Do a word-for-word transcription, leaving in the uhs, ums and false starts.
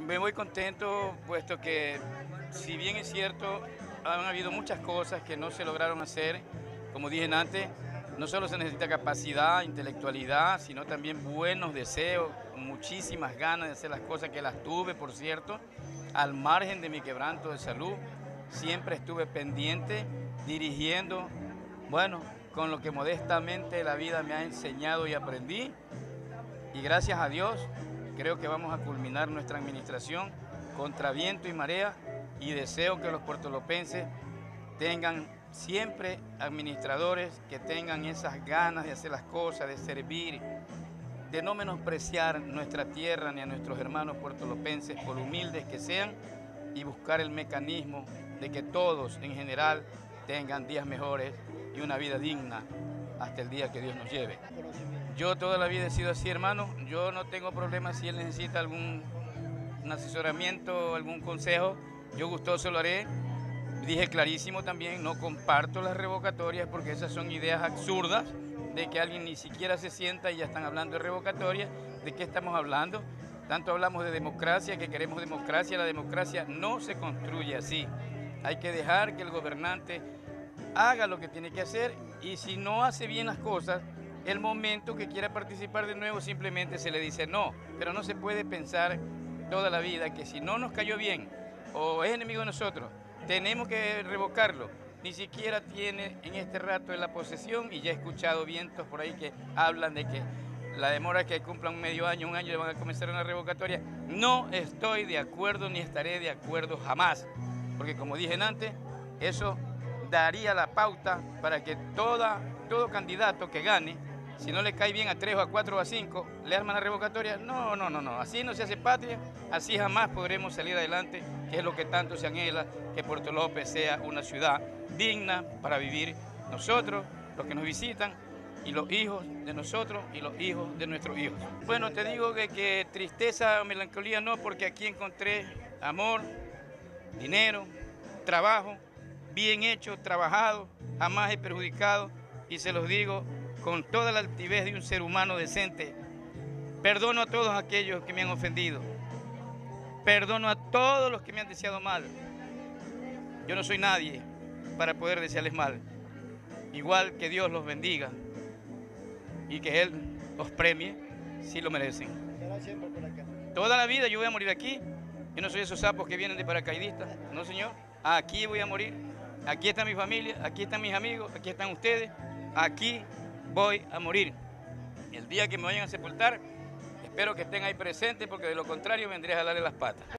Me voy contento, puesto que, si bien es cierto, han habido muchas cosas que no se lograron hacer, como dije antes, no solo se necesita capacidad, intelectualidad, sino también buenos deseos, muchísimas ganas de hacer las cosas, que las tuve, por cierto, al margen de mi quebranto de salud. Siempre estuve pendiente, dirigiendo, bueno, con lo que modestamente la vida me ha enseñado y aprendí. Y gracias a Dios, creo que vamos a culminar nuestra administración contra viento y marea, y deseo que los puertolopenses tengan siempre administradores que tengan esas ganas de hacer las cosas, de servir, de no menospreciar nuestra tierra ni a nuestros hermanos puertolopenses, por humildes que sean, y buscar el mecanismo de que todos en general tengan días mejores y una vida digna hasta el día que Dios nos lleve. Yo toda la vida he sido así, hermano. Yo no tengo problema si él necesita algún un asesoramiento, algún consejo, yo gustoso lo haré. Dije clarísimo también, no comparto las revocatorias, porque esas son ideas absurdas de que alguien ni siquiera se sienta y ya están hablando de revocatorias. ¿De qué estamos hablando? Tanto hablamos de democracia, que queremos democracia. La democracia no se construye así. Hay que dejar que el gobernante haga lo que tiene que hacer, y si no hace bien las cosas, el momento que quiera participar de nuevo simplemente se le dice no. Pero no se puede pensar toda la vida que si no nos cayó bien o es enemigo de nosotros, tenemos que revocarlo. Ni siquiera tiene en este rato en la posesión, y ya he escuchado vientos por ahí que hablan de que la demora es que cumplan medio año, un año, le van a comenzar una revocatoria. No estoy de acuerdo ni estaré de acuerdo jamás, porque como dije antes, eso daría la pauta para que toda, todo candidato que gane, si no le cae bien a tres o a cuatro o a cinco, le arman la revocatoria. No, no, no, no, así no se hace patria, así jamás podremos salir adelante, que es lo que tanto se anhela, que Puerto López sea una ciudad digna para vivir nosotros, los que nos visitan, y los hijos de nosotros y los hijos de nuestros hijos. Bueno, te digo que, que tristeza o melancolía no, porque aquí encontré amor, dinero, trabajo, bien hecho, trabajado, jamás he perjudicado, y se los digo con toda la altivez de un ser humano decente. Perdono a todos aquellos que me han ofendido, perdono a todos los que me han deseado mal. Yo no soy nadie para poder desearles mal. Igual que Dios los bendiga y que Él los premie si lo merecen. Toda la vida yo voy a morir aquí. Yo no soy esos sapos que vienen de paracaidistas, no, señor. Aquí voy a morir. Aquí está mi familia, aquí están mis amigos, aquí están ustedes. Aquí voy a morir. El día que me vayan a sepultar, espero que estén ahí presentes, porque de lo contrario vendré a jalarle las patas.